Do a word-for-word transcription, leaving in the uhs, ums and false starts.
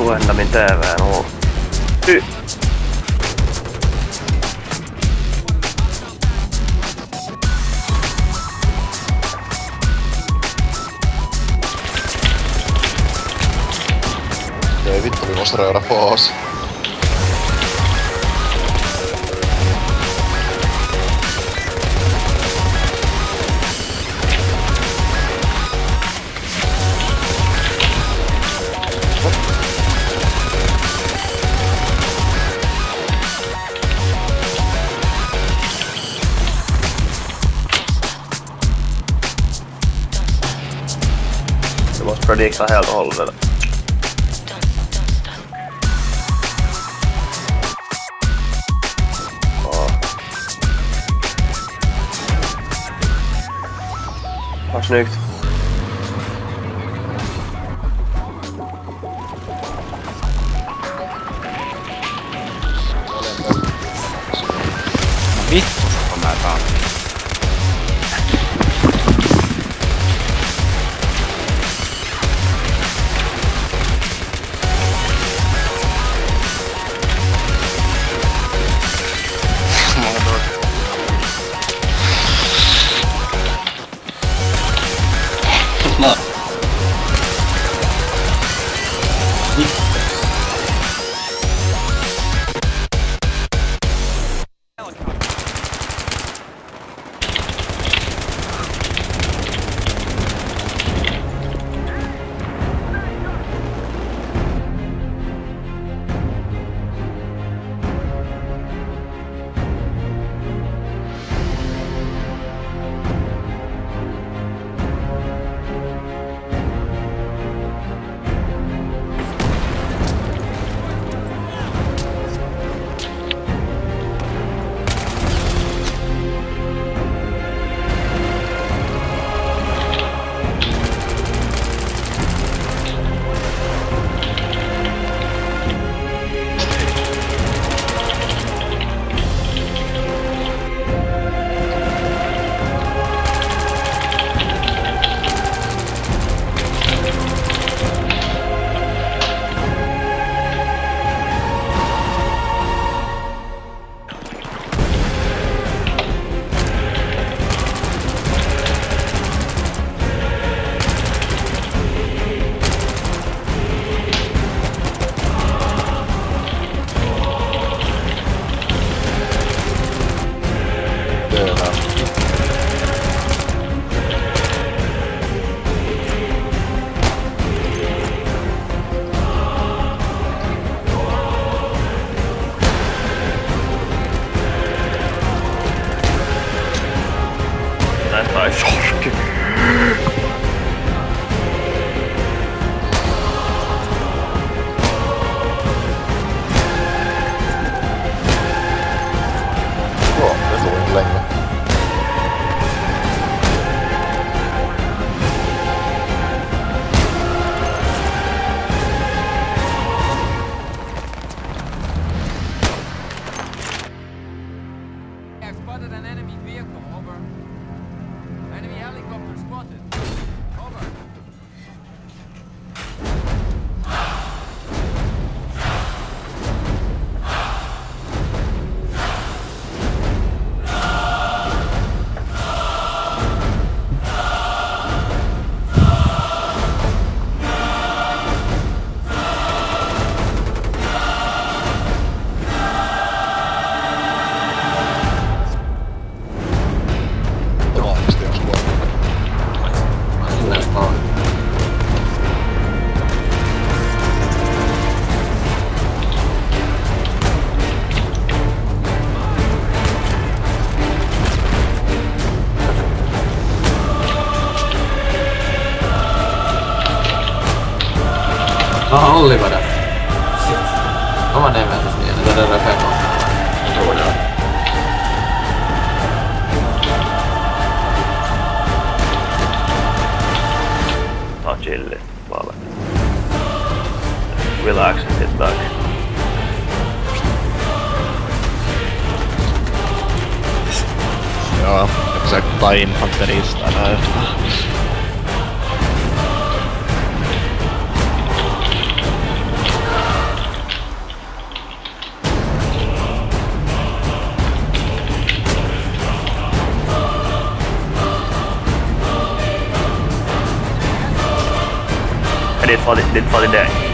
Luendamin T V nuo. Y. Ei vittu, vi måste röra på oss. Du måste predikta helt och hållet. Vad snyggt. Vittu, kun mä taan. No. Tai sorki. Joo, det tog inte länge. I've spotted an enemy vehicle, over. Enemy helicopter spotted. Over. Automaattisesti on suora. Jaha, Olli där. Oma nimeltäs niin, että tätä refekoa. Joo, joo. Ta chilli, vaan. Relax and sit back. Joo, se tai infanterista tai jotain. did for the, did for the day.